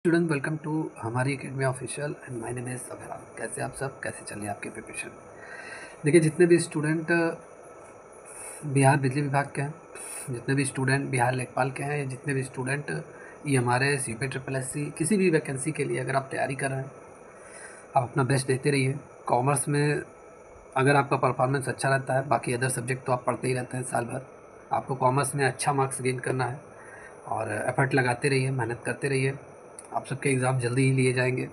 Student welcome to हमारी academy official and my name is Abhiram. कैसे आप सब कैसे चल रही है आपकी प्रिपरेशन? देखिए, जितने भी स्टूडेंट बिहार बिजली विभाग के हैं, जितने भी स्टूडेंट बिहार लेखपाल के हैं, या जितने भी स्टूडेंट ये हमारे CP ट्रिपल SC किसी भी वैकेंसी के लिए अगर आप तैयारी कर रहे हैं, आप अपना बेस्ट देते रहिए। कॉमर्स में अगर आपका परफॉर्मेंस अच्छा रहता है, बाकी अदर सब्जेक्ट तो आप पढ़ते ही रहते हैं साल भर, आपको कॉमर्स में अच्छा मार्क्स गेन करना है और एफर्ट लगाते रहिए, मेहनत करते रहिए। आप सबके एग्ज़ाम जल्दी ही लिए जाएंगे।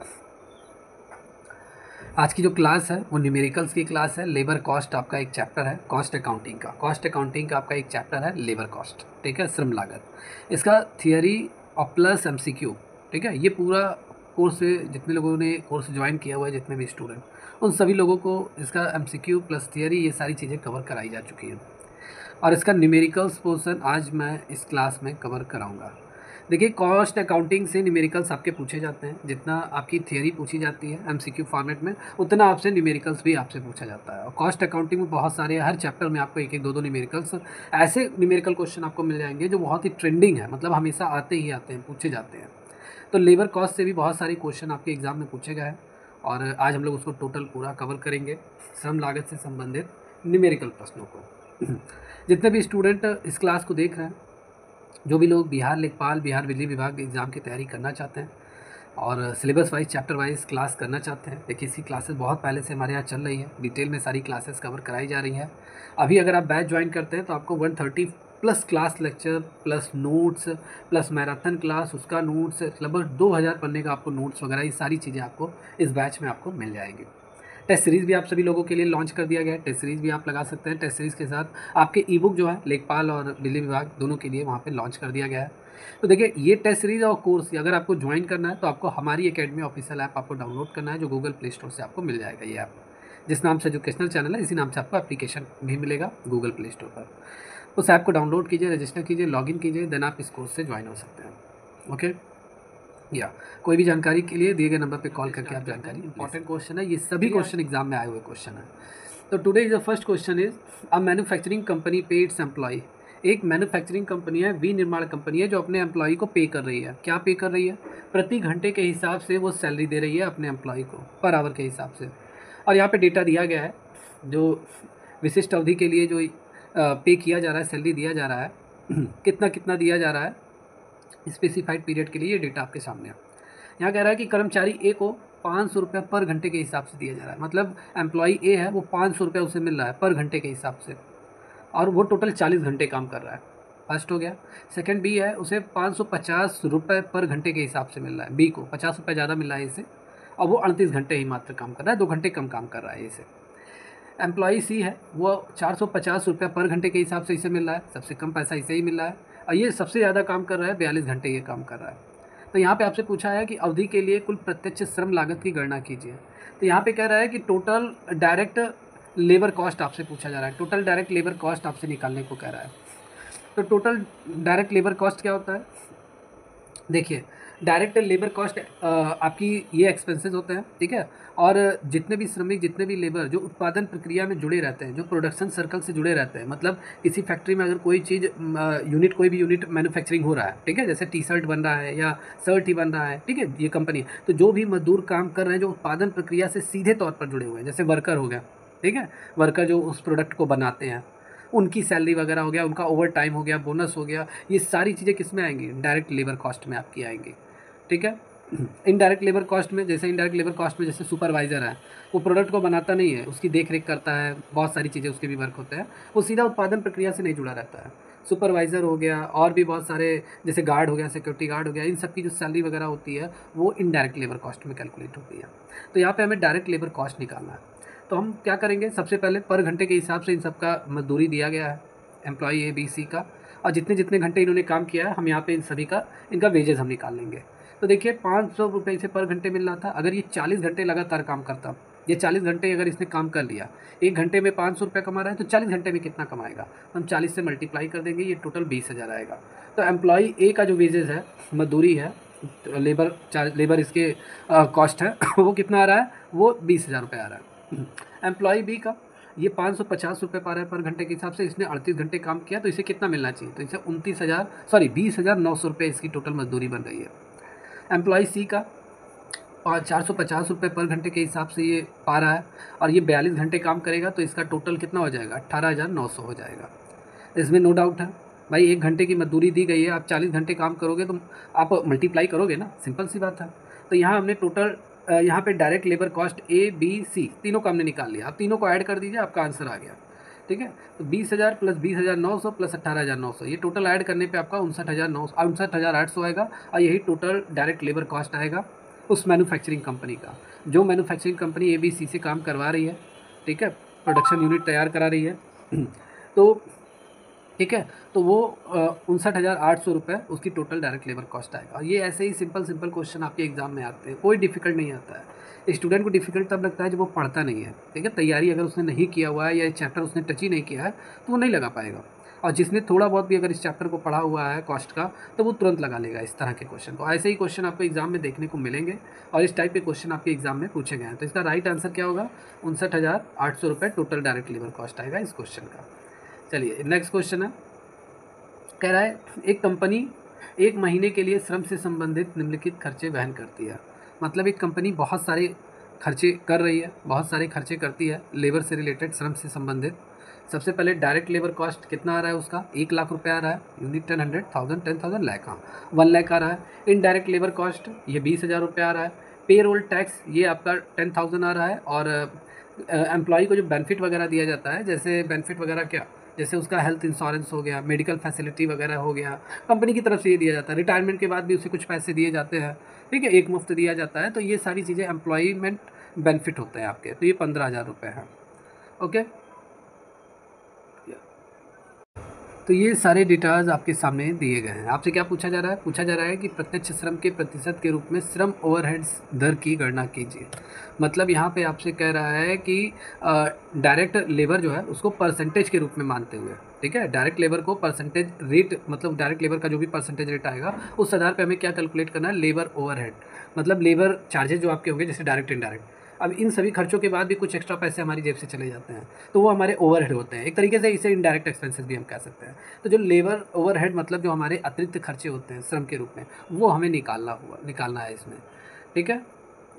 आज की जो क्लास है वो न्यूमेरिकल्स की क्लास है। लेबर कॉस्ट आपका एक चैप्टर है, कॉस्ट अकाउंटिंग का आपका एक चैप्टर है लेबर कॉस्ट, ठीक है, श्रम लागत। इसका थियरी और प्लस MCQ, ठीक है। ये पूरा कोर्स जितने लोगों ने कोर्स ज्वाइन किया हुआ है, जितने भी स्टूडेंट, उन सभी लोगों को इसका MCQ प्लस थियरी ये सारी चीज़ें कवर कराई जा चुकी हैं और इसका न्यूमेरिकल्स पोर्शन आज मैं इस क्लास में कवर कराऊंगा। देखिए, कॉस्ट अकाउंटिंग से न्यूमेरिकल्स आपके पूछे जाते हैं। जितना आपकी थियरी पूछी जाती है MCQ फॉर्मेट में, उतना आपसे न्यूमेरिकल्स भी आपसे पूछा जाता है। और कॉस्ट अकाउंटिंग में बहुत सारे, हर चैप्टर में आपको एक एक दो दो न्यूमेरिकल्स, ऐसे न्यूमेरिकल क्वेश्चन आपको मिल जाएंगे जो बहुत ही ट्रेंडिंग है, मतलब हमेशा आते ही आते हैं, पूछे जाते हैं। तो लेबर कॉस्ट से भी बहुत सारे क्वेश्चन आपके एग्जाम में पूछे गए हैं और आज हम लोग उसको टोटल पूरा कवर करेंगे, श्रम लागत से संबंधित न्यूमेरिकल प्रश्नों को। जितने भी स्टूडेंट इस क्लास को देख रहे हैं, जो भी लोग बिहार लेखपाल, बिहार बिजली विभाग के एग्ज़ाम की तैयारी करना चाहते हैं और syllabus wise, chapter wise class करना चाहते हैं, देखिए इसकी क्लासेस बहुत पहले से हमारे यहाँ चल रही है, डिटेल में सारी क्लासेस कवर कराई जा रही हैं। अभी अगर आप बैच ज्वाइन करते हैं तो आपको 130 plus class lecture plus notes plus marathon class, उसका नोट्स, लगभग 2000 पन्ने का आपको नोट्स वगैरह, ये सारी चीज़ें आपको इस बैच में आपको मिल जाएंगी। टेस्ट सीरीज़ भी आप सभी लोगों के लिए लॉन्च कर दिया गया है। टेस्ट सीरीज़ भी आप लगा सकते हैं। टेस्ट सीरीज़ के साथ आपके ई बुक जो है लेखपाल और बिजली विभाग दोनों के लिए वहाँ पे लॉन्च कर दिया गया है। तो देखिए, ये टेस्ट सीरीज़ और कोर्स अगर आपको ज्वाइन करना है तो आपको हमारी अकेडमी ऑफिशियल ऐप आपको डाउनलोड करना है, जो गूगल प्ले स्टोर से आपको मिल जाएगा। ये ऐप जिस नाम से एजुकेशनल चैनल है, इसी नाम से आपको एप्लीकेशन भी मिलेगा गूगल प्ले स्टोर पर। उस ऐप को डाउनलोड कीजिए, रजिस्टर कीजिए, लॉगिन कीजिए, देन आप इस कोर्स से ज्वाइन हो सकते हैं। ओके, या कोई भी जानकारी के लिए दिए गए नंबर पे कॉल करके आप जानकारी। इंपॉर्टेंट क्वेश्चन है, ये सभी क्वेश्चन एग्जाम में आए हुए क्वेश्चन है। तो today is the first question is, a manufacturing company pay its employ. एक मैन्युफैक्चरिंग कंपनी है, विनिर्माण कंपनी है, जो अपने एम्प्लॉय को पे कर रही है। क्या पे कर रही है? प्रति घंटे के हिसाब से वो सैलरी दे रही है अपने एम्प्लॉय को, पर आवर के हिसाब से। और यहाँ पे डेटा दिया गया है, जो विशिष्ट अवधि के लिए जो पे किया जा रहा है, सैलरी दिया जा रहा है, कितना कितना दिया जा रहा है स्पेसिफाइड पीरियड के लिए, ये डेटा आपके सामने है। यहाँ कह रहा है कि कर्मचारी ए को 500 रुपये पर घंटे के हिसाब से दिया जा रहा है। मतलब एम्प्लॉई ए है, वो 500 रुपये उसे मिल रहा है पर घंटे के हिसाब से, और वो टोटल 40 घंटे काम कर रहा है। फर्स्ट हो गया। सेकंड बी है, उसे 550 रुपये पर घंटे के हिसाब से मिल रहा है। बी को 50 रुपये ज़्यादा मिल रहा है इसे, और वो 38 घंटे ही मात्र काम कर रहा है, 2 घंटे कम काम कर रहा है इसे। एम्प्लॉई सी है, वो 450 रुपये पर घंटे के हिसाब से इसे मिल रहा है, सबसे कम पैसा इसे ही मिल रहा है, और ये सबसे ज़्यादा काम कर रहा है, 42 घंटे ये काम कर रहा है। तो यहाँ पे आपसे पूछा है कि अवधि के लिए कुल प्रत्यक्ष श्रम लागत की गणना कीजिए। तो यहाँ पे कह रहा है कि टोटल डायरेक्ट लेबर कॉस्ट आपसे पूछा जा रहा है, टोटल डायरेक्ट लेबर कॉस्ट आपसे निकालने को कह रहा है। तो टोटल डायरेक्ट लेबर कॉस्ट क्या होता है? देखिए, डायरेक्ट लेबर कॉस्ट आपकी ये एक्सपेंसेस होते हैं, ठीक है। और जितने भी श्रमिक, जितने भी लेबर जो उत्पादन प्रक्रिया में जुड़े रहते हैं, जो प्रोडक्शन सर्कल से जुड़े रहते हैं, मतलब किसी फैक्ट्री में अगर कोई चीज़ यूनिट, कोई भी यूनिट मैन्युफैक्चरिंग हो रहा है, ठीक है, जैसे T-शर्ट बन रहा है या शर्ट ही बन रहा है, ठीक है, ये कंपनी, तो जो भी मजदूर काम कर रहे हैं, जो उत्पादन प्रक्रिया से सीधे तौर पर जुड़े हुए हैं, जैसे वर्कर हो गया, ठीक है, वर्कर जो उस प्रोडक्ट को बनाते हैं, उनकी सैलरी वगैरह हो गया, उनका ओवर टाइम हो गया, बोनस हो गया, ये सारी चीज़ें किस में आएंगी? डायरेक्ट लेबर कॉस्ट में आपकी आएंगी, ठीक है। इनडायरेक्ट लेबर कॉस्ट में, जैसे इनडायरेक्ट लेबर कॉस्ट में जैसे सुपरवाइज़र है, वो प्रोडक्ट को बनाता नहीं है, उसकी देख रेख करता है, बहुत सारी चीज़ें उसके भी वर्क होते हैं, वो सीधा उत्पादन प्रक्रिया से नहीं जुड़ा रहता है। सुपरवाइज़र हो गया, और भी बहुत सारे, जैसे गार्ड हो गया, सिक्योरिटी गार्ड हो गया, इन सब की जो सैलरी वगैरह होती है वो इनडायरेक्ट लेबर कॉस्ट में कैलकुलेट होती है। तो यहाँ पे हमें डायरेक्ट लेबर कॉस्ट निकालना है। तो हम क्या करेंगे, सबसे पहले पर घंटे के हिसाब से इन सबका मजदूरी दिया गया है, एम्प्लॉई ए बी सी का, और जितने जितने घंटे इन्होंने काम किया है, हम यहाँ पे इन सभी का, इनका वेजेस हम निकाल लेंगे। तो देखिए, 500 रुपये से पर घंटे मिल रहा था। अगर ये 40 घंटे लगातार काम करता, ये 40 घंटे अगर इसने काम कर लिया, एक घंटे में 500 रुपये कमा रहा है, तो 40 घंटे में कितना कमाएगा? हम 40 से मल्टीप्लाई कर देंगे, ये टोटल 20,000 आएगा। तो एम्प्लॉई ए का जो वेजेस है, मजदूरी है, लेबर इसके कॉस्ट है वो कितना आ रहा है? वो 20,000 रुपये आ रहा है। एम्प्लॉई बी का, ये 550 रुपये पा रहा है पर घंटे के हिसाब से, इसने 38 घंटे काम किया, तो इसे कितना मिलना चाहिए? तो इसे 29,000, सॉरी 20,900 रुपये इसकी टोटल मजदूरी बन रही है। एम्प्लॉय सी का 450 रुपये पर घंटे के हिसाब से ये पा रहा है, और ये 42 घंटे काम करेगा तो इसका टोटल कितना हो जाएगा, 18,900 हो जाएगा। इसमें नो डाउट है भाई, 1 घंटे की मजदूरी दी गई है, आप 40 घंटे काम करोगे तो आप मल्टीप्लाई करोगे ना, सिंपल सी बात है। तो यहाँ हमने टोटल यहाँ पे direct labour cost A B C तीनों का हमने निकाल लिया, आप तीनों को ऐड कर दीजिए, आपका आंसर आ गया। ठीक है, तो 20,000 प्लस 20,900 प्लस 18,900, ये टोटल ऐड करने पे आपका 59,800 आएगा, और यही टोटल डायरेक्ट लेबर कॉस्ट आएगा उस मैन्युफैक्चरिंग कंपनी का, जो मैन्युफैक्चरिंग कंपनी ABC से काम करवा रही है। ठीक है, प्रोडक्शन यूनिट तैयार करा रही है तो ठीक है, तो वो 59,800 रुपये उसकी टोटल डायरेक्ट लेबर कॉस्ट आएगा। और ये ऐसे ही सिंपल क्वेश्चन आपके एग्जाम में आते हैं, कोई डिफिकल्ट नहीं आता है। स्टूडेंट को डिफिकल्ट तब लगता है जब वो पढ़ता नहीं है। ठीक है, तैयारी अगर उसने नहीं किया हुआ है या चैप्टर उसने टच ही नहीं किया है तो वो नहीं लगा पाएगा, और जिसने थोड़ा बहुत भी अगर इस चैप्टर को पढ़ा हुआ है कॉस्ट का तो वो तुरंत लगा लेगा इस तरह के क्वेश्चन को। ऐसे ही क्वेश्चन आपको एग्जाम में देखने को मिलेंगे, और इस टाइप के क्वेश्चन आपके एग्जाम में पूछे गए हैं। तो इसका राइट आंसर क्या होगा, 59,800 रुपये टोटल डायरेक्ट लेबर कॉस्ट आएगा इस क्वेश्चन का। चलिए नेक्स्ट क्वेश्चन है, कह रहा है एक कंपनी 1 महीने के लिए श्रम से संबंधित निम्नलिखित खर्चे वहन करती है। मतलब एक कंपनी बहुत सारे खर्चे कर रही है, बहुत सारे खर्चे करती है लेबर से रिलेटेड, श्रम से संबंधित। सबसे पहले डायरेक्ट लेबर कॉस्ट कितना आ रहा है उसका, 1 लाख रुपये आ रहा है, यूनिट 10, 100, 1000, 10,000, लाख, हाँ 1 लाख आ रहा है। इनडायरेक्ट लेबर कॉस्ट ये 20,000 रुपये आ रहा है। पेरोल टैक्स ये आपका 10,000 आ रहा है, और एम्प्लॉय को जो बेनिफिट वगैरह दिया जाता है, जैसे बेनिफिट वगैरह क्या, जैसे उसका हेल्थ इंश्योरेंस हो गया, मेडिकल फैसिलिटी वगैरह हो गया, कंपनी की तरफ से ये दिया जाता है। रिटायरमेंट के बाद भी उसे कुछ पैसे दिए जाते हैं, ठीक है, एक मुफ्त दिया जाता है। तो ये सारी चीज़ें एम्प्लॉयमेंट बेनिफिट होते हैं आपके, तो ये 15,000 रुपये हैं। ओके, तो ये सारे डिटेल्स आपके सामने दिए गए हैं। आपसे क्या पूछा जा रहा है, पूछा जा रहा है कि प्रत्यक्ष श्रम के प्रतिशत के रूप में श्रम ओवरहेड्स दर की गणना कीजिए। मतलब यहाँ पे आपसे कह रहा है कि डायरेक्ट लेबर जो है उसको परसेंटेज के रूप में मानते हुए, ठीक है, डायरेक्ट लेबर को परसेंटेज रेट, मतलब डायरेक्ट लेबर का जो भी परसेंटेज रेट आएगा उस आधार पे हमें क्या कैलकुलेट करना है, लेबर ओवरहेड, मतलब लेबर चार्जेज जो आपके होंगे, जैसे डायरेक्ट इनडायरेक्ट। अब इन सभी खर्चों के बाद भी कुछ एक्स्ट्रा पैसे हमारी जेब से चले जाते हैं, तो वो हमारे ओवरहेड होते हैं। एक तरीके से इसे इनडायरेक्ट एक्सपेंसेस भी हम कह सकते हैं। तो जो लेबर ओवरहेड मतलब जो हमारे अतिरिक्त खर्चे होते हैं श्रम के रूप में, वो हमें निकालना है इसमें। ठीक है,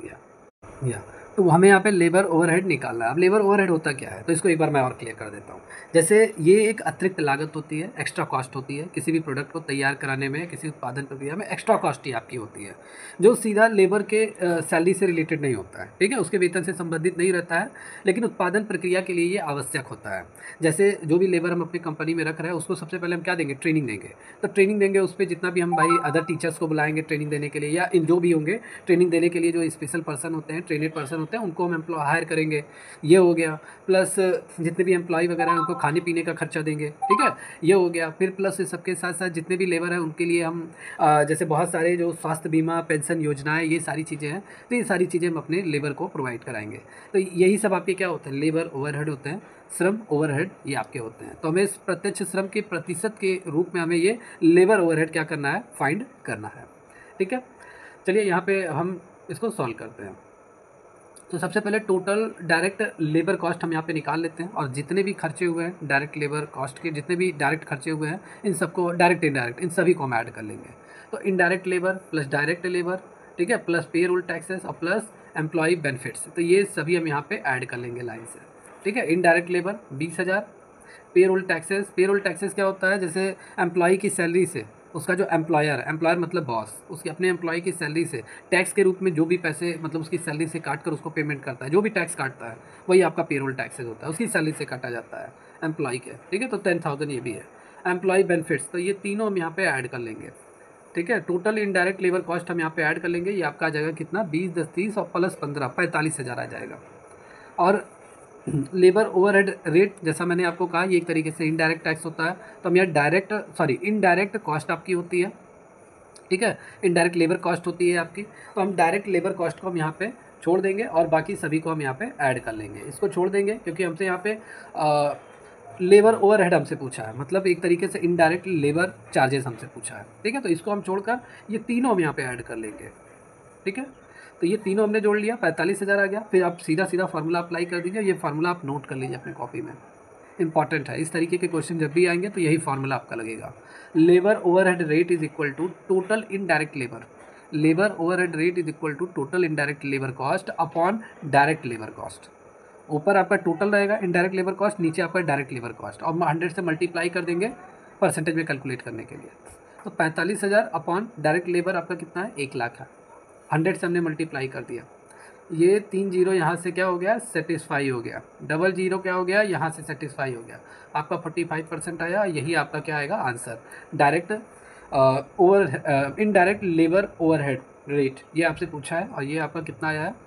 या तो हमें यहाँ पे लेबर ओवरहेड निकालना है। अब लेबर ओवरहेड होता क्या है, तो इसको एक बार मैं और क्लियर कर देता हूँ। जैसे ये एक अतिरिक्त लागत होती है, एक्स्ट्रा कॉस्ट होती है, किसी भी प्रोडक्ट को तैयार कराने में, किसी उत्पादन प्रक्रिया में एक्स्ट्रा कॉस्ट ही आपकी होती है, जो सीधा लेबर के सैलरी से रिलेटेड नहीं होता है, ठीक है, उसके वेतन से संबंधित नहीं रहता है, लेकिन उत्पादन प्रक्रिया के लिए ये आवश्यक होता है। जैसे जो भी लेबर हम अपनी कंपनी में रख रहे हैं उसको सबसे पहले हम क्या देंगे, ट्रेनिंग देंगे। तो ट्रेनिंग देंगे उस पर जितना भी हम भाई अदर टीचर्स को बुलाएंगे ट्रेनिंग देने के लिए, या इन जो भी होंगे ट्रेनिंग देने के लिए जो स्पेशल पर्सन होते हैं, ट्रेनेड पर्सन होते हैं, उनको हम हायर करेंगे, ये हो गया। प्लस जितने भी एम्प्लॉय वगैरह हैं उनको खाने पीने का खर्चा देंगे, ठीक है, ये हो गया। फिर प्लस सबके साथ साथ जितने भी लेबर हैं उनके लिए हम जैसे बहुत सारे जो स्वास्थ्य बीमा, पेंशन योजनाएं, ये सारी चीज़ें हैं, तो ये सारी चीज़ें हम अपने लेबर को प्रोवाइड कराएंगे। तो यही सब आपके क्या होते हैं, लेबर ओवरहेड होते हैं, श्रम ओवरहेड ये आपके होते हैं। तो हमें इस प्रत्यक्ष श्रम के प्रतिशत के रूप में हमें ये लेबर ओवरहेड क्या करना है, फाइंड करना है। ठीक है, चलिए यहाँ पे हम इसको सॉल्व करते हैं। तो सबसे पहले टोटल डायरेक्ट लेबर कॉस्ट हम यहाँ पे निकाल लेते हैं, और जितने भी खर्चे हुए हैं डायरेक्ट लेबर कॉस्ट के, जितने भी डायरेक्ट खर्चे हुए हैं, इन सबको डायरेक्ट इनडायरेक्ट इन सभी को हम ऐड कर लेंगे। तो indirect labour plus direct labour, ठीक है, प्लस पेरोल टैक्सेस और प्लस एम्प्लॉय बेनिफिट्स, तो ये सभी हम यहाँ पे ऐड कर लेंगे लाइन से। ठीक है, इनडायरेक्ट लेबर 20,000, पेरोल टैक्सेस क्या होता है, जैसे एम्प्लॉय की सैलरी से उसका जो एम्प्लॉयर मतलब बॉस, उसके अपने एम्प्लॉय की सैलरी से टैक्स के रूप में जो भी पैसे मतलब उसकी सैलरी से काट कर उसको पेमेंट करता है, जो भी टैक्स काटता है वही आपका पेरोल टैक्सेस होता है, उसकी सैलरी से काटा जाता है एम्प्लॉय के। ठीक है, तो 10,000 ये भी है। एम्प्लॉय बेनिफिट्स, तो ये तीनों हम यहाँ पे ऐड कर लेंगे। ठीक है, टोटल इनडायरेक्ट लेबर कॉस्ट हम यहाँ पे ऐड कर लेंगे, ये आपका आ जाएगा कितना, 20, 10, 30 और प्लस 15, 45,000 आ जाएगा। और लेबर ओवरहेड रेट, जैसा मैंने आपको कहा, ये एक तरीके से इनडायरेक्ट टैक्स होता है, तो हम यहाँ इनडायरेक्ट कॉस्ट आपकी होती है। ठीक है, इनडायरेक्ट लेबर कॉस्ट होती है आपकी, तो हम डायरेक्ट लेबर कॉस्ट को हम यहाँ पे छोड़ देंगे और बाकी सभी को हम यहाँ पे ऐड कर लेंगे। इसको छोड़ देंगे क्योंकि हमसे यहाँ पे लेबर ओवरहेड हमसे पूछा है, मतलब एक तरीके से इनडायरेक्ट लेबर चार्जेस हमसे पूछा है। ठीक है, तो इसको हम छोड़कर ये तीनों हम यहाँ पे ऐड कर लेंगे। ठीक है, तो ये तीनों हमने जोड़ लिया, 45,000 आ गया। फिर आप सीधा फार्मूला अप्लाई कर दीजिए, ये फार्मूला आप नोट कर लीजिए अपने कॉपी में, इंपॉर्टेंट है। इस तरीके के क्वेश्चन जब भी आएंगे तो यही फार्मूला आपका लगेगा। Labour overhead rate is equal to total indirect labour, labour overhead rate is equal to total indirect labour cost upon direct labour cost. ऊपर आपका टोटल रहेगा इनडायरेक्ट लेबर कॉस्ट, नीचे आपका डायरेक्ट लेबर कॉस्ट, और 100 से multiply कर देंगे percentage में कैलकुलेट करने के लिए। तो 45,000 अपॉन डायरेक्ट लेबर आपका कितना है, 1 लाख है। 100 से हमने मल्टीप्लाई कर दिया, ये 3 जीरो यहाँ से क्या हो गया, सेटिस्फाई हो गया, डबल जीरो क्या हो गया, यहाँ से सेटिस्फाई हो गया, आपका 45% आया। यही आपका क्या आएगा answer, direct indirect labour overhead rate, ये आपसे पूछा है, और ये आपका कितना आया है,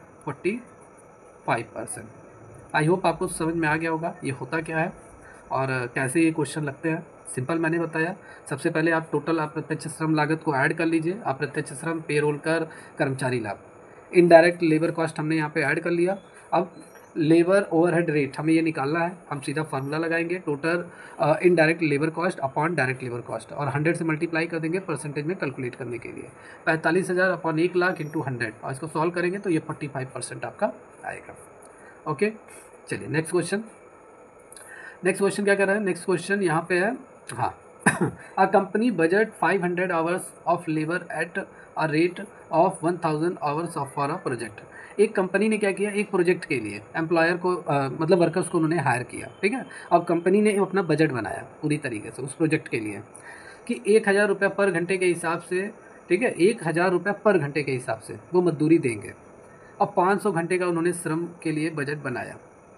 45%। आई होप आपको समझ में आ गया होगा ये होता क्या है और कैसे ये क्वेश्चन लगते हैं। सिंपल मैंने बताया, सबसे पहले आप टोटल अप्रत्यक्ष श्रम लागत को ऐड कर लीजिए, अप्रत्यक्ष श्रम, पेरोल कर, कर्मचारी लाभ, इनडायरेक्ट लेबर कॉस्ट हमने यहाँ पे ऐड कर लिया। अब लेबर ओवरहेड रेट हमें ये निकालना है, हम सीधा फार्मूला लगाएंगे, total indirect labour cost upon direct labour cost, और 100 से मल्टीप्लाई कर देंगे परसेंटेज में कैलकुलेट करने के लिए। 45,000 अपॉन 1 लाख इंटू 100, और इसको सॉल्व करेंगे तो ये 45% आपका आएगा। ओके, चलिए नेक्स्ट क्वेश्चन। नेक्स्ट क्वेश्चन क्या कर रहा है, नेक्स्ट क्वेश्चन यहाँ पे है, हाँ a company budget 500 hours of labour at a rate of 1000 hours of for a project. एक कंपनी ने क्या किया, एक प्रोजेक्ट के लिए एम्प्लॉयर को मतलब वर्कर्स को उन्होंने हायर किया, ठीक है। अब कंपनी ने अपना बजट बनाया पूरी तरीके से उस प्रोजेक्ट के लिए कि 1,000 रुपये पर घंटे के हिसाब से, ठीक है, 1,000 रुपये पर घंटे के हिसाब से वो मजदूरी देंगे। अब 500 घंटे का उन्होंने श्रम के लिए बजट बनाया।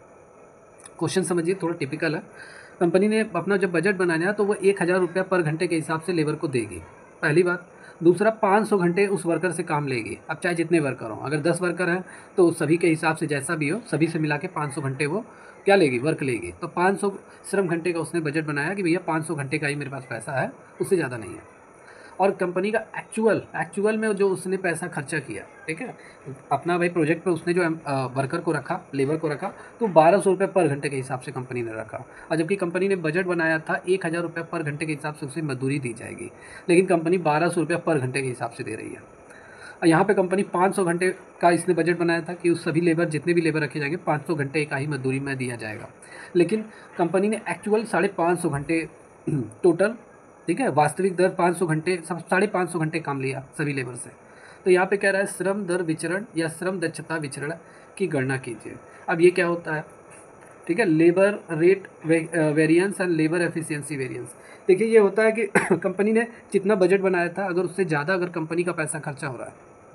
क्वेश्चन समझिए, थोड़ा टिपिकल है। कंपनी ने अपना जब बजट बनाया तो वो 1,000 रुपये पर घंटे के हिसाब से लेबर को देगी, पहली बात। दूसरा, 500 घंटे उस वर्कर से काम लेगी। अब चाहे जितने वर्कर हों, अगर 10 वर्कर हैं तो सभी के हिसाब से जैसा भी हो, सभी से मिला के 500 घंटे वो क्या लेगी, वर्क लेगी। तो 500 श्रम घंटे का उसने बजट बनाया कि भैया 500 घंटे का ही मेरे पास पैसा है, उससे ज़्यादा नहीं है। और कंपनी का एक्चुअल में जो उसने पैसा खर्चा किया, ठीक है, अपना भाई प्रोजेक्ट पे उसने जो वर्कर को रखा, लेबर को रखा, तो 1,200 रुपये पर घंटे के हिसाब से कंपनी ने रखा। और जबकि कंपनी ने बजट बनाया था 1,000 रुपये पर घंटे के हिसाब से उसे मजदूरी दी जाएगी, लेकिन कंपनी 1,200 रुपये पर घंटे के हिसाब से दे रही है। और यहाँ पे कंपनी 500 घंटे का इसने बजट बनाया था कि उस सभी लेबर, जितने भी लेबर रखे जाएंगे, 500 घंटे का ही मजदूरी में दिया जाएगा, लेकिन कंपनी ने एक्चुअल 550 घंटे टोटल, ठीक है, वास्तविक दर 500 घंटे, 550 घंटे काम लिया सभी लेबर से। तो यहाँ पे कह रहा है श्रम दर विचरण या श्रम दक्षता विचरण की गणना कीजिए। अब ये क्या होता है, ठीक है, labour rate variance and labour efficiency variance. देखिए ये होता है कि कंपनी ने जितना बजट बनाया था, अगर उससे ज़्यादा अगर कंपनी का पैसा खर्चा हो रहा है,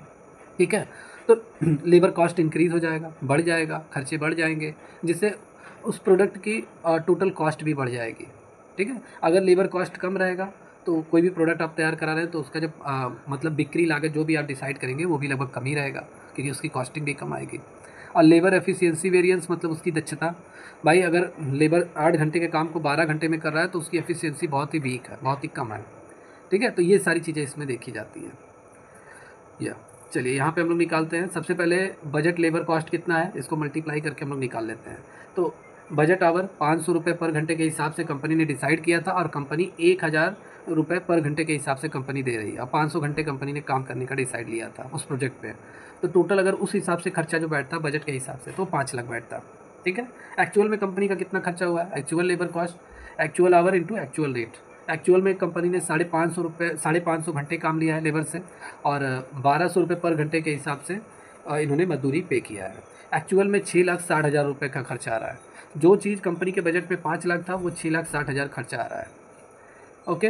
ठीक है, तो लेबर कॉस्ट इंक्रीज़ हो जाएगा, बढ़ जाएगा, खर्चे बढ़ जाएंगे, जिससे उस प्रोडक्ट की टोटल कॉस्ट भी बढ़ जाएगी, ठीक है। अगर लेबर कॉस्ट कम रहेगा तो कोई भी प्रोडक्ट आप तैयार करा रहे हैं तो उसका जब मतलब बिक्री लागत जो भी आप डिसाइड करेंगे वो भी लगभग कम ही रहेगा, क्योंकि उसकी कॉस्टिंग भी कम आएगी। और लेबर एफिशिएंसी वेरिएंस मतलब उसकी दक्षता, भाई अगर लेबर 8 घंटे के काम को 12 घंटे में कर रहा है तो उसकी एफिशिएंसी बहुत ही वीक है, बहुत ही कम है, ठीक है। तो ये सारी चीज़ें इसमें देखी जाती हैं। या चलिए यहाँ पे हम लोग निकालते हैं। सबसे पहले बजट लेबर कॉस्ट कितना है, इसको मल्टीप्लाई करके हम लोग निकाल लेते हैं। तो बजट आवर 500 रुपये पर घंटे के हिसाब से कंपनी ने डिसाइड किया था, और कंपनी 1,000 रुपये पर घंटे के हिसाब से कंपनी दे रही है। और 500 घंटे कंपनी ने काम करने का डिसाइड लिया था उस प्रोजेक्ट पे। तो टोटल अगर उस हिसाब से खर्चा जो बैठता बजट के हिसाब से, तो 5 लाख बैठता, ठीक है। एक्चुअल में कंपनी का कितना खर्चा हुआ है, actual labour cost, actual hour into actual rate. Actual में कंपनी ने 550 घंटे काम लिया है लेबर से, और 1,200 रुपये पर घंटे के हिसाब से इन्होंने मजदूरी पे किया है। एक्चुअल में 6,60,000 रुपये का खर्चा आ रहा है। जो चीज़ कंपनी के बजट में 5 लाख था वो 6,60,000 खर्चा आ रहा है। ओके,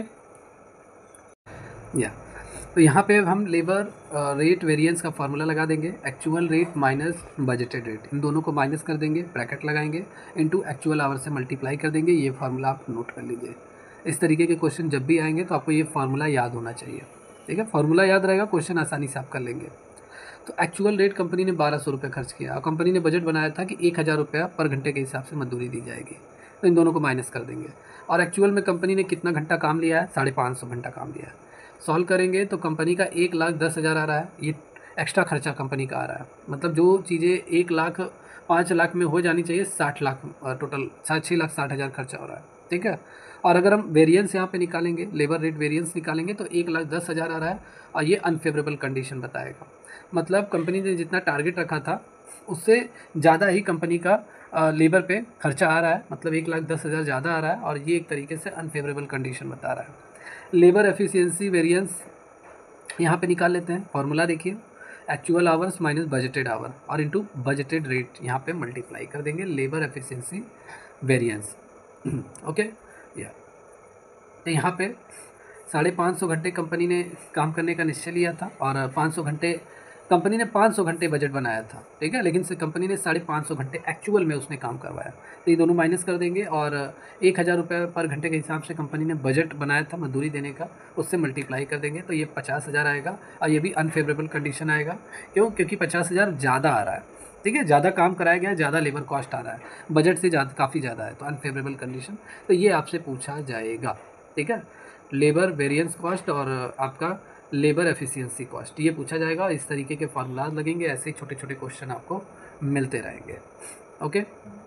या तो यहाँ पे हम लेबर रेट वेरिएंस का फार्मूला लगा देंगे, actual rate minus budgeted rate, इन दोनों को माइनस कर देंगे, ब्रैकेट लगाएंगे, इनटू एक्चुअल आवर से मल्टीप्लाई कर देंगे। ये फार्मूला आप नोट कर लीजिए। इस तरीके के क्वेश्चन जब भी आएंगे तो आपको ये फार्मूला याद होना चाहिए, ठीक है। फार्मूला याद रहेगा, क्वेश्चन आसानी से आप कर लेंगे। तो एक्चुअल रेट कंपनी ने 1,200 रुपये खर्च किया, और कंपनी ने बजट बनाया था कि 1,000 रुपया पर घंटे के हिसाब से मजदूरी दी जाएगी, तो इन दोनों को माइनस कर देंगे। और एक्चुअल में कंपनी ने कितना घंटा काम लिया है, 550 घंटा काम लिया है। सॉल्व करेंगे तो कंपनी का 1,10,000 आ रहा है, ये एक्स्ट्रा खर्चा कंपनी का आ रहा है। मतलब जो चीज़ें 1,05 लाख में हो जानी चाहिए, 60 लाख टोटल 6,60,000 खर्चा हो रहा है, ठीक है। और अगर हम वेरिएंस यहाँ पे निकालेंगे, लेबर रेट वेरिएंस निकालेंगे, तो 1,10,000 आ रहा है, और ये अनफेवरेबल कंडीशन बताएगा। मतलब कंपनी ने जितना टारगेट रखा था उससे ज़्यादा ही कंपनी का लेबर पे खर्चा आ रहा है, मतलब 1,10,000 ज़्यादा आ रहा है, और ये एक तरीके से अनफेवरेबल कंडीशन बता रहा है। लेबर एफिशिएंसी वेरिएंस यहाँ पे निकाल लेते हैं फॉर्मूला, देखिए actual hours minus budgeted hour और इनटू बजटेड रेट, यहाँ पे मल्टीप्लाई कर देंगे लेबर एफिशिएंसी वेरिएंस। ओके या तो यहाँ पे 550 घंटे कंपनी ने काम करने का निश्चय लिया था और 500 घंटे कंपनी ने 500 घंटे बजट बनाया था, ठीक है, लेकिन कंपनी ने 550 घंटे एक्चुअल में उसने काम करवाया। तो ये दोनों माइनस कर देंगे और 1000 रुपये पर घंटे के हिसाब से कंपनी ने बजट बनाया था मजदूरी देने का, उससे मल्टीप्लाई कर देंगे तो ये 50,000 आएगा। और ये भी अनफेवरेबल कंडीशन आएगा, क्यों? क्योंकि 50,000 ज़्यादा आ रहा है, ठीक है, ज़्यादा काम कराया गया, ज़्यादा लेबर कॉस्ट आ रहा है, बजट से ज़्यादा काफ़ी ज़्यादा है, तो अनफेवरेबल कंडीशन। तो ये आपसे पूछा जाएगा, ठीक है, लेबर वेरिएंस कॉस्ट और आपका लेबर एफिशिएंसी कॉस्ट, ये पूछा जाएगा। इस तरीके के फार्मूला लगेंगे, ऐसे ही छोटे छोटे क्वेश्चन आपको मिलते रहेंगे। ओके,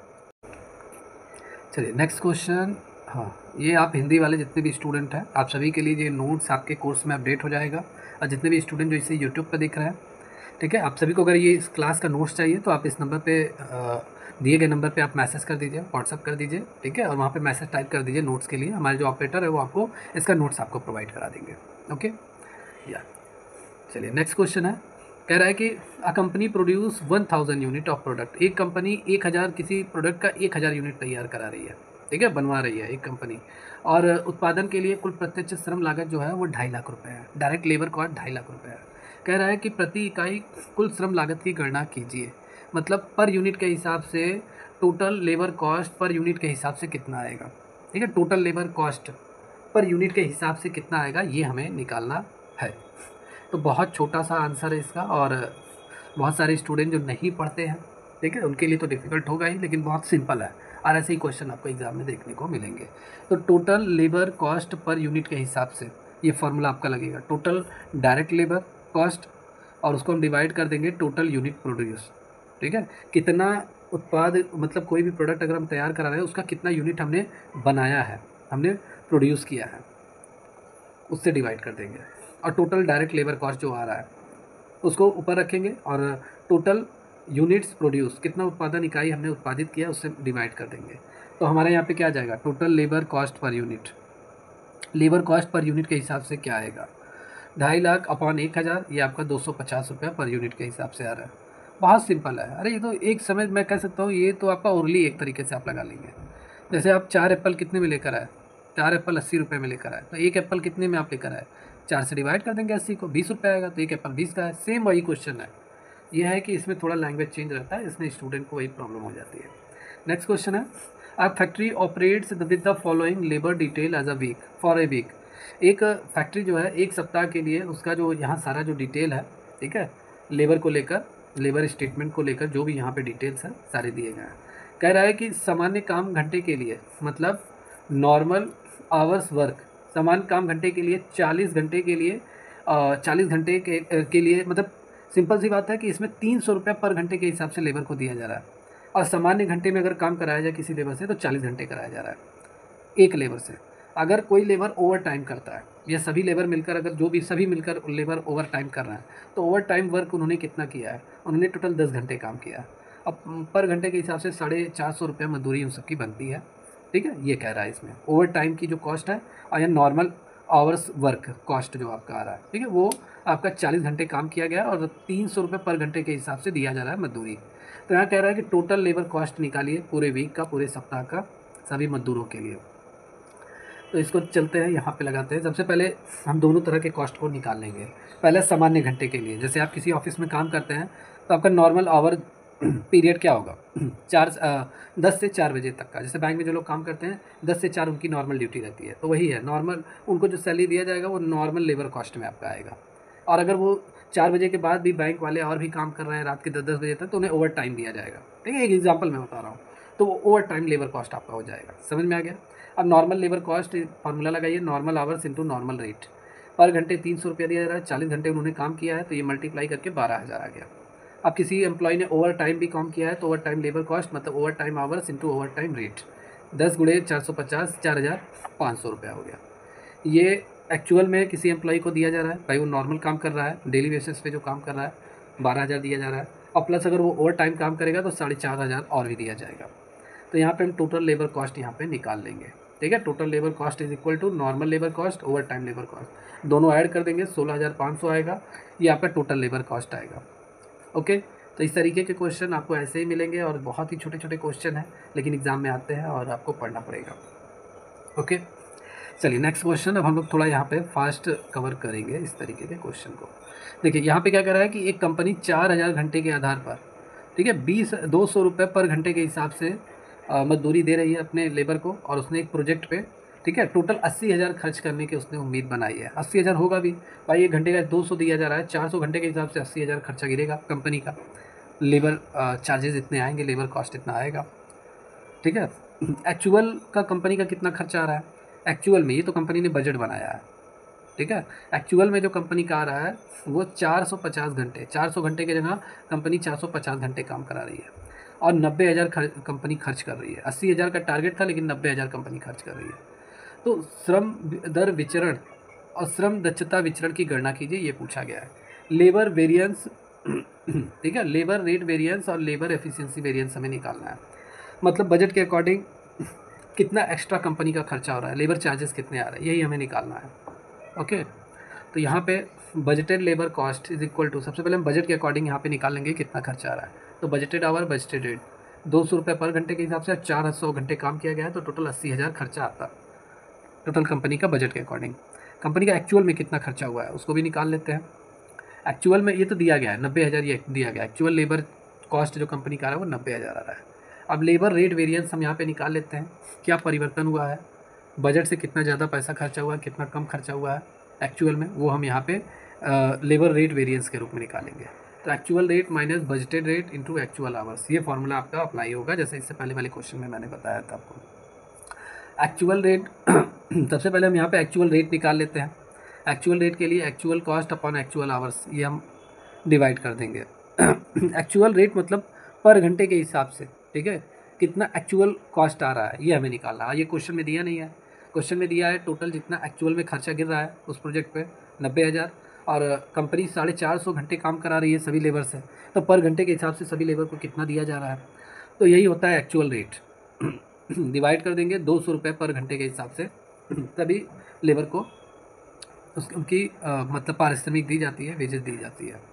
चलिए नेक्स्ट क्वेश्चन। हाँ, ये आप हिंदी वाले जितने भी स्टूडेंट हैं, आप सभी के लिए ये नोट्स आपके कोर्स में अपडेट हो जाएगा। और जितने भी स्टूडेंट जो इसे यूट्यूब पर देख रहे हैं, ठीक है, आप सभी को अगर ये इस क्लास का नोट्स चाहिए तो आप इस नंबर पे दिए गए नंबर पे आप मैसेज कर दीजिए, व्हाट्सअप कर दीजिए, ठीक है, और वहाँ पे मैसेज टाइप कर दीजिए नोट्स के लिए। हमारे जो ऑपरेटर है वो आपको इसका नोट्स आपको प्रोवाइड करा देंगे। ओके या चलिए नेक्स्ट क्वेश्चन है, कह रहा है कि a company produce 1000 unit of product. एक कंपनी 1000 किसी प्रोडक्ट का 1000 यूनिट तैयार करा रही है, ठीक है, बनवा रही है एक कंपनी, और उत्पादन के लिए कुल प्रत्यक्ष श्रम लागत जो है वो 2.5 लाख रुपये है। डायरेक्ट लेबर कॉस्ट 2.5 लाख रुपये है। कह रहा है कि प्रति इकाई कुल श्रम लागत की गणना कीजिए, मतलब पर यूनिट के हिसाब से total labour cost per unit के हिसाब से कितना आएगा, ठीक है, total labour cost per unit के हिसाब से कितना आएगा ये हमें निकालना है। तो बहुत छोटा सा आंसर है इसका, और बहुत सारे स्टूडेंट जो नहीं पढ़ते हैं, ठीक है, उनके लिए तो डिफ़िकल्ट होगा ही, लेकिन बहुत सिंपल है और ऐसे ही क्वेश्चन आपको एग्जाम में देखने को मिलेंगे। तो total labour cost per unit के हिसाब से ये फार्मूला आपका लगेगा, टोटल डायरेक्ट लेबर कॉस्ट, और उसको हम डिवाइड कर देंगे टोटल यूनिट प्रोड्यूस, ठीक है, कितना उत्पाद, मतलब कोई भी प्रोडक्ट अगर हम तैयार करा रहे हैं उसका कितना यूनिट हमने बनाया है, हमने प्रोड्यूस किया है, उससे डिवाइड कर देंगे। और टोटल डायरेक्ट लेबर कॉस्ट जो आ रहा है उसको ऊपर रखेंगे, और टोटल यूनिट्स प्रोड्यूस, कितना उत्पादन इकाई हमने उत्पादित किया उससे डिवाइड कर देंगे। तो हमारे यहाँ पे क्या आ जाएगा, total labour cost per unit, labour cost per unit के हिसाब से क्या आएगा, 2.5 लाख अपॉन 1000, ये आपका 250 रुपये पर यूनिट के हिसाब से आ रहा है। बहुत सिंपल है। अरे ये तो एक समय मैं कह सकता हूँ, ये तो आपका ओरली एक तरीके से आप लगा लेंगे। जैसे आप 4 एप्पल कितने में लेकर आए, 4 एप्पल 80 रुपये में लेकर आए, तो एक एप्पल कितने में आप लेकर आए, 4 से डिवाइड कर देंगे 80 को, 20 रुपये आएगा, तो एक एप्पल 20 का है। सेम वही क्वेश्चन है, यह है कि इसमें थोड़ा लैंग्वेज चेंज रहता है, इसमें स्टूडेंट को वही प्रॉब्लम हो जाती है। नेक्स्ट क्वेश्चन है, a factory operates with the following labour detail as a week for a week. एक फैक्ट्री जो है एक सप्ताह के लिए, उसका जो यहाँ सारा जो डिटेल है, ठीक है, लेबर को लेकर, लेबर स्टेटमेंट को लेकर जो भी यहाँ पे डिटेल्स हैं सारे दिए गए हैं। कह रहा है कि सामान्य काम घंटे के लिए, मतलब नॉर्मल आवर्स वर्क, सामान्य काम घंटे के लिए 40 घंटे के लिए 40 घंटे के लिए, मतलब सिंपल सी बात है कि इसमें 300 रुपये पर घंटे के हिसाब से लेबर को दिया जा रहा है। और सामान्य घंटे में अगर काम कराया जाए किसी लेबर से तो 40 घंटे कराया जा रहा है एक लेबर से। अगर कोई लेबर ओवर टाइम करता है, या सभी लेबर मिलकर, अगर जो भी सभी मिलकर लेबर ओवर टाइम कर रहे हैं, तो ओवर टाइम वर्क उन्होंने कितना किया है, उन्होंने टोटल 10 घंटे काम किया है। अब पर घंटे के हिसाब से 450 रुपये मजदूरी उन सबकी बनती है, ठीक है, ये कह रहा है इसमें ओवर टाइम की जो कॉस्ट है, और या नॉर्मल आवर्स वर्क कॉस्ट जो आपका आ रहा है, ठीक है, वो आपका 40 घंटे काम किया गया और 300 रुपये पर घंटे के हिसाब से दिया जा रहा है मजदूरी। तो यहाँ कह रहा है कि टोटल लेबर कॉस्ट निकालिए पूरे वीक का, पूरे सप्ताह का, सभी मजदूरों के लिए। तो इसको चलते हैं यहाँ पे लगाते हैं। सबसे पहले हम दोनों तरह के कॉस्ट को निकाल लेंगे। पहले सामान्य घंटे के लिए, जैसे आप किसी ऑफिस में काम करते हैं तो आपका नॉर्मल आवर पीरियड क्या होगा, 10 से 4 बजे तक का। जैसे बैंक में जो लोग काम करते हैं 10 से 4 उनकी नॉर्मल ड्यूटी रहती है, तो वही है नॉर्मल, उनको जो सैलरी दिया जाएगा वो नॉर्मल लेबर कॉस्ट में आपका आएगा। और अगर वो 4 बजे के बाद भी बैंक वाले और भी काम कर रहे हैं रात के 10-10 बजे तक, तो उन्हें ओवर टाइम दिया जाएगा, ठीक है, एक एग्जाम्पल मैं बता रहा हूँ, तो वो ओवर टाइम लेबर कॉस्ट आपका हो जाएगा। समझ में आ गया। अब नॉर्मल लेबर कॉस्ट फार्मूला लगाइए, normal hours into normal rate, per घंटे 300 रुपया दिया जा रहा है, 40 घंटे उन्होंने काम किया है, तो ये मल्टीप्लाई करके 12,000 आ गया। अब किसी एम्प्लॉय ने ओवर टाइम भी काम किया है, तो ओवर टाइम लेबर कॉस्ट मतलब overtime hours into overtime rate, 10 गुणे 450, 4,500 रुपया हो गया। ये एक्चुअल में किसी एम्प्लॉय को दिया जा रहा है, भाई वो नॉर्मल काम कर रहा है, डेली बेसिस पे जो काम कर रहा है, 12,000 दिया जा रहा है, और प्लस अगर वो ओवर टाइम काम करेगा तो 4,500 और भी दिया जाएगा। तो यहाँ पे हम टोटल लेबर कॉस्ट यहाँ पे निकाल लेंगे, ठीक है। Total labour cost is equal to normal labour cost overtime labour cost, दोनों ऐड कर देंगे 16,500 आएगा, ये आपका टोटल लेबर कॉस्ट आएगा। ओके, तो इस तरीके के क्वेश्चन आपको ऐसे ही मिलेंगे और बहुत ही छोटे छोटे क्वेश्चन हैं, लेकिन एग्ज़ाम में आते हैं और आपको पढ़ना पड़ेगा। ओके, चलिए नेक्स्ट क्वेश्चन। अब हम लोग थोड़ा यहाँ पे फास्ट कवर करेंगे इस तरीके के क्वेश्चन को। देखिए यहाँ पे क्या कर रहा है कि एक कंपनी 4,000 घंटे के आधार पर, ठीक है, 200 रुपये पर घंटे के हिसाब से मजदूरी दे रही है अपने लेबर को, और उसने एक प्रोजेक्ट पे, ठीक है, टोटल 80,000 खर्च करने की उसने उम्मीद बनाई है। 80,000 होगा भी भाई, एक घंटे का 200 दिया जा रहा है, 400 घंटे के हिसाब से 80,000 खर्चा गिरेगा कंपनी का, लेबर चार्जेस इतने आएंगे, लेबर कॉस्ट इतना आएगा, ठीक है। एक्चुअल का कंपनी का कितना खर्चा आ रहा है, एक्चुअल में, ये तो कंपनी ने बजट बनाया है, ठीक है। एक्चुअल में जो कंपनी का आ रहा है वो 450 घंटे, 400 घंटे की जगह कंपनी 450 घंटे काम करा रही है, और 90,000 कंपनी खर्च कर रही है। 80,000 का टारगेट था, लेकिन 90,000 कंपनी खर्च कर रही है। तो श्रम दर विचरण और श्रम दक्षता विचरण की गणना कीजिए, ये पूछा गया है। लेबर वेरिएंस, ठीक है, लेबर रेट वेरिएंस और लेबर एफिशिएंसी वेरिएंस हमें निकालना है। मतलब बजट के अकॉर्डिंग कितना एक्स्ट्रा कंपनी का खर्चा हो रहा है, लेबर चार्जेस कितने आ रहे हैं, यही हमें निकालना है। ओके, तो यहाँ पे budgeted labour cost is equal to, सबसे पहले हम बजट के अकॉर्डिंग यहाँ पे निकाल लेंगे कितना खर्चा आ रहा है। तो बजटेड आवर, बजटेड रेट 200 रुपये पर घंटे के हिसाब से 400 घंटे काम किया गया है, तो टोटल 80,000 खर्चा आता है टोटल कंपनी का बजट के अकॉर्डिंग। कंपनी का एक्चुअल में कितना खर्चा हुआ है उसको भी निकाल लेते हैं। एक्चुअल में ये तो दिया गया है 90,000, ये दिया गया, एक्चुअल लेबर कॉस्ट जो कंपनी का आ रहा है वो 90,000 आ रहा है। अब लेबर रेट वेरिएंस हम यहाँ पे निकाल लेते हैं, क्या परिवर्तन हुआ है, बजट से कितना ज़्यादा पैसा खर्चा हुआ है, कितना कम खर्चा हुआ है एक्चुअल में, वो हम यहाँ पे लेबर रेट वेरिएंस के रूप में निकालेंगे। तो actual rate minus budgeted rate into actual hours, ये फॉर्मूला आपका अप्लाई होगा, जैसे इससे पहले वाले क्वेश्चन में मैंने बताया था आपको। एक्चुअल रेट सबसे पहले हम यहाँ पे एक्चुअल रेट निकाल लेते हैं। एक्चुअल रेट के लिए actual cost upon actual hours, ये हम डिवाइड कर देंगे। एक्चुअल रेट मतलब पर घंटे के हिसाब से, ठीक है, कितना एक्चुअल कॉस्ट आ रहा है ये हमें निकालना है। ये क्वेश्चन में दिया नहीं है, क्वेश्चन में दिया है टोटल जितना एक्चुअल में खर्चा गिर रहा है उस प्रोजेक्ट पे 90,000, और कंपनी 450 घंटे काम करा रही है सभी लेबर से, तो पर घंटे के हिसाब से सभी लेबर को कितना दिया जा रहा है, तो यही होता है एक्चुअल रेट। डिवाइड कर देंगे 200 रुपये पर घंटे के हिसाब से, तभी लेबर को उनकी मतलब पारिश्रमिक दी जाती है, वेजेस दी जाती है।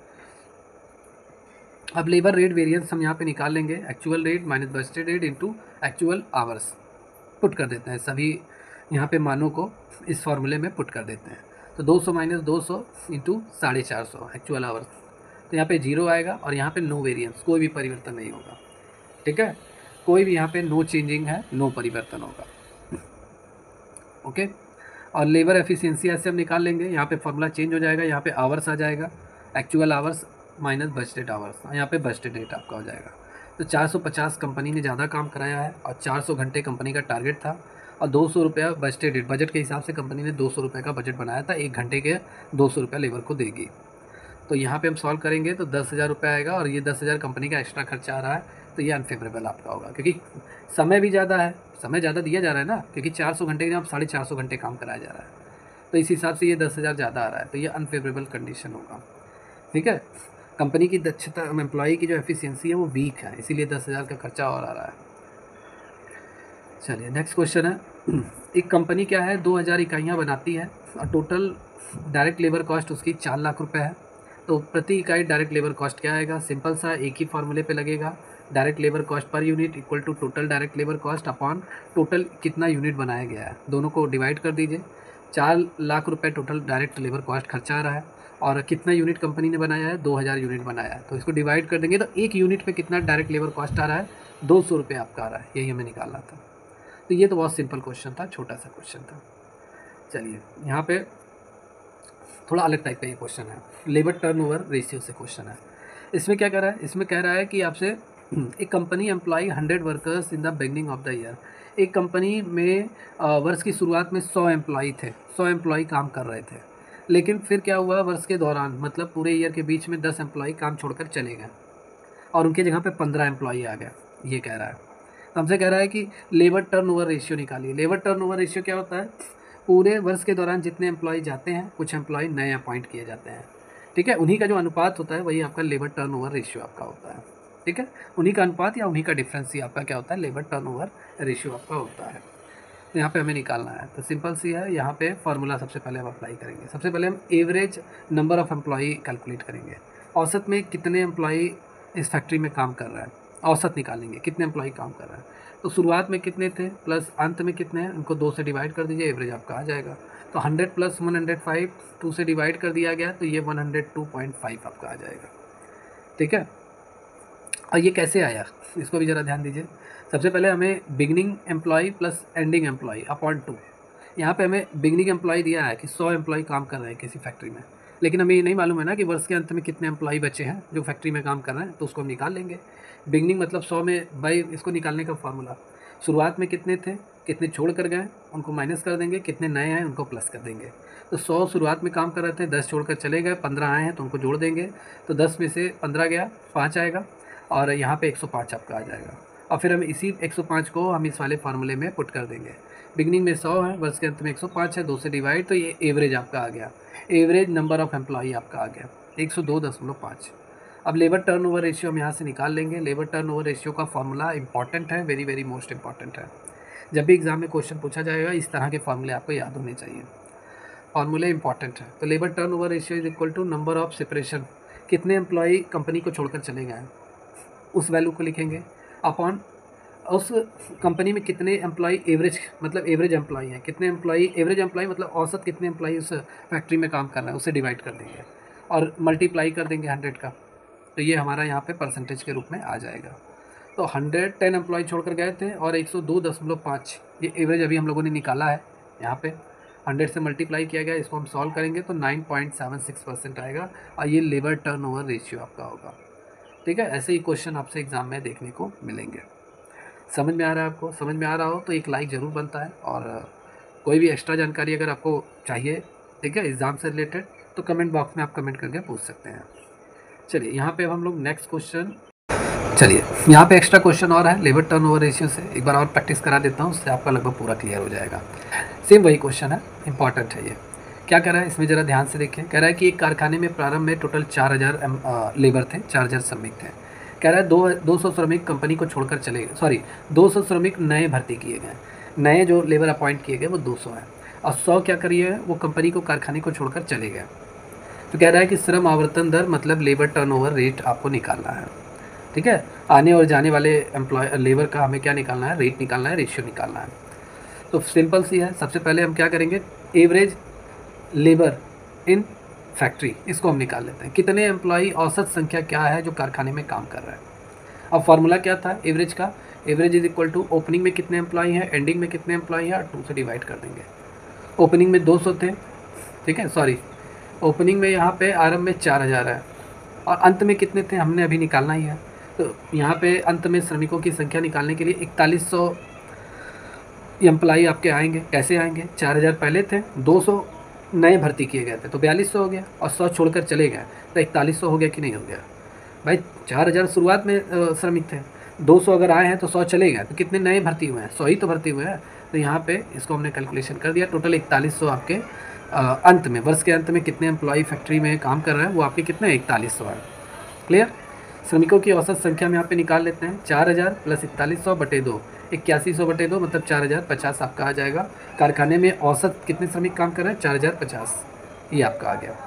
अब लेबर रेट वेरिएंस हम यहाँ पे निकाल लेंगे, actual rate minus budgeted rate into actual hours, put कर देते हैं सभी यहाँ पे मानों को इस फॉर्मूले में पुट कर देते हैं। तो 200 माइनस 200 इंटू 450 एक्चुअल आवर्स, तो यहाँ पे 0 आएगा, और यहाँ पे नो वेरिएंस, कोई भी परिवर्तन नहीं होगा, ठीक है, कोई भी यहाँ पे नो चेंजिंग है, नो परिवर्तन होगा। ओके, और लेबर एफिशिएंसी ऐसे हम निकाल लेंगे, यहाँ पे फॉर्मूला चेंज हो जाएगा, यहाँ पे आवर्स आ जाएगा, actual hours minus budgeted hours, यहाँ पे बजटेड रेट आपका हो जाएगा। तो 450 कंपनी ने ज़्यादा काम कराया है, और 400 घंटे कंपनी का टारगेट था, और 200 रुपया बजटेड रेट, बजट के हिसाब से कंपनी ने 200 रुपये का बजट बनाया था, एक घंटे के 200 रुपया लेबर को देगी। तो यहाँ पे हम सॉल्व करेंगे तो 10,000 रुपये आएगा, और ये 10,000 कंपनी का एक्स्ट्रा खर्चा आ रहा है, तो ये अनफेवरेबल आपका होगा, क्योंकि समय भी ज़्यादा है, समय ज़्यादा दिया जा रहा है ना, क्योंकि 400 घंटे के आप 450 घंटे काम कराया जा रहा है, तो इस हिसाब से ये 10,000 ज़्यादा आ रहा है, तो ये अनफेवरेबल कंडीशन होगा, ठीक है। कंपनी की दक्षता, एम्प्लॉई की जो एफिशिएंसी है वो वीक है, इसीलिए 10,000 का खर्चा और आ रहा है। चलिए नेक्स्ट क्वेश्चन है, एक कंपनी क्या है 2,000 इकाइयाँ बनाती है, और टोटल डायरेक्ट लेबर कॉस्ट उसकी 4 लाख रुपये है, तो प्रति इकाई डायरेक्ट लेबर कॉस्ट क्या आएगा, सिंपल सा एक ही फार्मूले पे लगेगा, direct labour cost per unit equal to total direct labour cost upon total कितना यूनिट बनाया गया है, दोनों को डिवाइड कर दीजिए। 4 लाख रुपये टोटल डायरेक्ट लेबर कॉस्ट खर्चा आ रहा है, और कितना यूनिट कंपनी ने बनाया है, 2,000 यूनिट बनाया है, तो इसको डिवाइड कर देंगे, तो एक यूनिट पे कितना डायरेक्ट लेबर कॉस्ट आ रहा है, 200 रुपये आपका आ रहा है, यही हमें निकालना था। तो ये तो बहुत सिंपल क्वेश्चन था, छोटा सा क्वेश्चन था। चलिए यहाँ पे थोड़ा अलग टाइप का ये क्वेश्चन है, लेबर टर्नओवर रेशियो से क्वेश्चन है। इसमें क्या कह रहा है, इसमें कह रहा है कि आपसे एक company employ 100 workers in the beginning of the year, एक कंपनी में वर्ष की शुरुआत में 100 एम्प्लॉय थे, 100 एम्प्लॉय काम कर रहे थे, लेकिन फिर क्या हुआ, वर्ष के दौरान मतलब पूरे ईयर के बीच में 10 एम्प्लॉय काम छोड़कर चले गए, और उनकी जगह पे 15 एम्प्लॉय आ गया, ये कह रहा है। तो हमसे कह रहा है कि लेबर टर्नओवर रेशियो निकालिए। लेबर टर्नओवर रेशियो क्या होता है, पूरे वर्ष के दौरान जितने एम्प्लॉय जाते हैं, कुछ एम्प्लॉय नए अपॉइंट किए जाते हैं, ठीक है, उन्हीं का जो अनुपात होता है वही आपका लेबर टर्नओवर रेशियो आपका होता है, ठीक है, उन्हीं का अनुपात या उन्हीं का डिफरेंस ही आपका क्या होता है, लेबर टर्नओवर रेशियो आपका होता है। तो यहाँ पे हमें निकालना है। तो सिंपल सी है, यहाँ पे फार्मूला सबसे पहले हम अप्लाई करेंगे। सबसे पहले हम average number of employee calculate करेंगे। औसत में कितने एम्प्लॉई इस फैक्ट्री में काम कर रहा है, औसत निकालेंगे कितने एम्प्लॉई काम कर रहा है। तो शुरुआत में कितने थे प्लस अंत में कितने हैं, उनको 2 से डिवाइड कर दीजिए, एवरेज आपका आ जाएगा। तो 100 प्लस 105 2 से डिवाइड कर दिया गया, तो ये 102.5 आपका आ जाएगा। ठीक है, और ये कैसे आया इसको भी ज़रा ध्यान दीजिए। सबसे पहले हमें beginning employ plus ending employ upon 2। यहाँ पे हमें बिगनिंग एम्प्लॉय दिया है कि 100 एम्प्लॉय काम कर रहे हैं किसी फैक्ट्री में, लेकिन हमें ये नहीं मालूम है ना कि वर्ष के अंत में कितने एम्प्लॉय बचे हैं जो फैक्ट्री में काम कर रहे हैं, तो उसको हम निकाल लेंगे। बिगनिंग मतलब 100 में बाई इसको निकालने का फार्मूला, शुरुआत में कितने थे, कितने छोड़ कर गए उनको माइनस कर देंगे, कितने नए हैं उनको प्लस कर देंगे। तो 100 शुरुआत में काम कर रहे थे, 10 छोड़कर चले गए, 15 आए हैं तो उनको जोड़ देंगे। तो 10 में से 15 गया, 5 आएगा, और यहाँ पे 105 आपका आ जाएगा। और फिर हम इसी 105 को हम इस वाले फार्मूले में पुट कर देंगे। बिगनिंग में 100 है, वर्ष के अंत में 105 है, 2 से डिवाइड, तो ये एवरेज आपका आ गया। एवरेज नंबर ऑफ़ एम्प्लॉई आपका आ गया 102.5। अब लेबर टर्नओवर रेशियो हम यहाँ से निकाल लेंगे। लेबर टर्नओवर रेशियो का फार्मूला इंपॉर्टेंट है, वेरी वेरी मोस्ट इंपॉर्टेंट है। जब भी एग्जाम में क्वेश्चन पूछा जाएगा इस तरह के फार्मूले आपको याद होने चाहिए, फार्मूले इंपॉर्टेंट है। तो labour turnover ratio is equal to number of separation, कितने एम्प्लॉई कंपनी को छोड़कर चले गए हैं उस वैल्यू को लिखेंगे, अपॉन उस कंपनी में कितने एम्प्लॉई एवरेज मतलब एवरेज एम्प्लॉई हैं, कितने एम्प्लॉई एवरेज एम्प्लॉई मतलब औसत कितने एम्प्लॉई उस फैक्ट्री में काम कर रहे हैं, उससे डिवाइड कर देंगे और मल्टीप्लाई कर देंगे 100 का। तो ये हमारा यहाँ पे परसेंटेज के रूप में आ जाएगा। तो 110 एम्प्लॉय छोड़कर गए थे और 102.5 ये एवरेज अभी हम लोगों ने निकाला है। यहाँ पे 100 से मल्टीप्लाई किया गया, इसको हम सॉल्व करेंगे तो 9.76% आएगा, और ये लेबर टर्नओवर रेशियो आपका होगा। ठीक है, ऐसे ही क्वेश्चन आपसे एग्जाम में देखने को मिलेंगे। समझ में आ रहा है आपको? समझ में आ रहा हो तो एक लाइक ज़रूर बनता है, और कोई भी एक्स्ट्रा जानकारी अगर आपको चाहिए, ठीक है, एग्ज़ाम से रिलेटेड, तो कमेंट बॉक्स में आप कमेंट करके पूछ सकते हैं। चलिए यहाँ पे हम लोग नेक्स्ट क्वेश्चन, चलिए यहाँ पे एक्स्ट्रा क्वेश्चन और है लेबर टर्नओवर रेशियो से, एक बार और प्रैक्टिस करा देता हूँ, उससे आपका लगभग पूरा क्लियर हो जाएगा। सेम वही क्वेश्चन है, इंपॉर्टेंट है ये। क्या कह रहा है इसमें ज़रा ध्यान से देखें। कह रहा है कि एक कारखाने में प्रारंभ में टोटल 4000 लेबर थे, 4000 श्रमिक थे। कह रहा है 200 श्रमिक कंपनी को छोड़कर चले गए, सॉरी 200 श्रमिक नए भर्ती किए गए, नए जो लेबर अपॉइंट किए गए वो 200 हैं, और 100 क्या करिए वो कंपनी को कारखाने को छोड़कर चले गए। तो कह रहा है कि श्रम आवर्तन दर मतलब लेबर टर्नओवर रेट आपको निकालना है। ठीक है, आने और जाने वाले लेबर का हमें क्या निकालना है, रेट निकालना है, रेशियो निकालना है। तो सिंपल सी है, सबसे पहले हम क्या करेंगे, एवरेज लेबर इन फैक्ट्री, इसको हम निकाल लेते हैं। कितने एम्प्लॉई, औसत संख्या क्या है जो कारखाने में काम कर रहा है। अब फार्मूला क्या था एवरेज का, average is equal to opening में कितने एम्प्लॉई हैं, एंडिंग में कितने एम्प्लॉई हैं, और 2 से डिवाइड कर देंगे। ओपनिंग में 200 थे, ठीक है, सॉरी ओपनिंग में यहाँ पे आरंभ में 4000 है, और अंत में कितने थे हमने अभी निकालना ही है। तो यहाँ पे अंत में श्रमिकों की संख्या निकालने के लिए 4100 एम्प्लॉई आपके आएंगे। कैसे आएंगे, 4000 पहले थे, 200 नए भर्ती किए गए थे तो 4200 हो गया, और 100 छोड़कर चले गए तो 4100 हो गया कि नहीं हो गया भाई। 4000 शुरुआत में श्रमिक थे, 200 अगर आए हैं तो 100 चले गए, तो कितने नए भर्ती हुए हैं, 100 ही तो भर्ती हुए हैं। तो यहाँ पे इसको हमने कैलकुलेशन कर दिया, टोटल 4100 आपके अंत में, वर्ष के अंत में कितने एम्प्लॉई फैक्ट्री में काम कर रहे हैं वो आपके कितने 4100 है। क्लियर। श्रमिकों की औसत संख्या में यहाँ पे निकाल लेते हैं, 4000 प्लस 4100 बटे 2, 8100 बटे 2 मतलब 4050 आपका आ जाएगा। कारखाने में औसत कितने श्रमिक काम कर रहे हैं, 4050, ये आपका आ गया।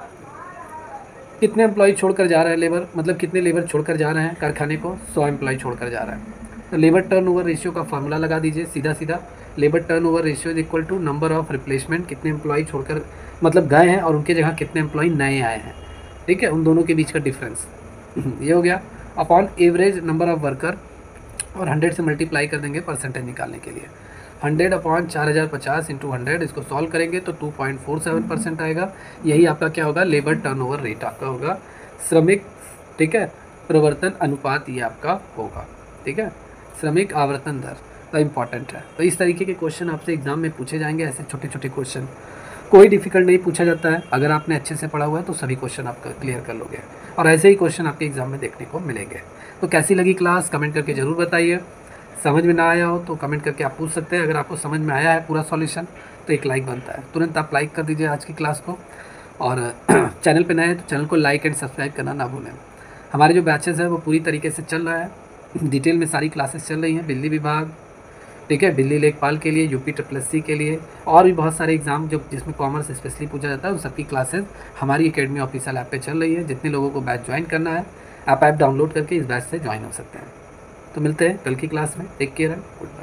कितने एम्प्लॉय छोड़कर जा रहे हैं लेबर, मतलब कितने लेबर छोड़कर जा रहे हैं कारखाने को, 100 एम्प्लॉय छोड़कर जा रहे हैं। तो लेबर टर्नओवर रेशियो का फार्मूला लगा दीजिए सीधा सीधा, labour turnover ratio is equal to number of replacement, कितने एम्प्लॉय छोड़कर मतलब गए हैं और उनके जगह कितने एम्प्लॉय नए आए हैं, ठीक है, उन दोनों के बीच का डिफरेंस ये हो गया, upon average number of worker, और 100 से मल्टीप्लाई कर देंगे परसेंटेज निकालने के लिए। 100 अपॉन 4050 इंटू 100, इसको सॉल्व करेंगे तो 2.47% आएगा। यही आपका क्या होगा, लेबर टर्नओवर रेट आपका होगा, श्रमिक, ठीक है, प्रवर्तन अनुपात ये आपका होगा, ठीक है, श्रमिक आवर्तन दर। तो इम्पॉर्टेंट है। तो इस तरीके के क्वेश्चन आपसे एग्जाम में पूछे जाएंगे, ऐसे छोटे छोटे क्वेश्चन, कोई डिफिकल्ट नहीं पूछा जाता है। अगर आपने अच्छे से पढ़ा हुआ है तो सभी क्वेश्चन आप क्लियर कर लोगे, और ऐसे ही क्वेश्चन आपके एग्जाम में देखने को मिलेंगे। तो कैसी लगी क्लास कमेंट करके ज़रूर बताइए। समझ में ना आया हो तो कमेंट करके आप पूछ सकते हैं। अगर आपको समझ में आया है पूरा सॉल्यूशन तो एक लाइक बनता है, तुरंत आप लाइक कर दीजिए आज की क्लास को, और चैनल पे नए हैं तो चैनल को लाइक एंड सब्सक्राइब करना ना भूलें। हमारे जो बैचेज़ हैं वो पूरी तरीके से चल रहा है, डिटेल में सारी क्लासेस चल रही हैं, बिजली विभाग, ठीक है, दिल्ली लेखपाल के लिए, यूपी SSC के लिए, और भी बहुत सारे एग्ज़ाम जो जिसमें कॉमर्स स्पेशली पूछा जाता है, उन सबकी क्लासेस हमारी एकेडमी ऑफिशियल ऐप पे चल रही है। जितने लोगों को बैच ज्वाइन करना है, आप ऐप डाउनलोड करके इस बैच से ज्वाइन हो सकते हैं। तो मिलते हैं कल की क्लास में। टेक केयर है, गुड नाइट।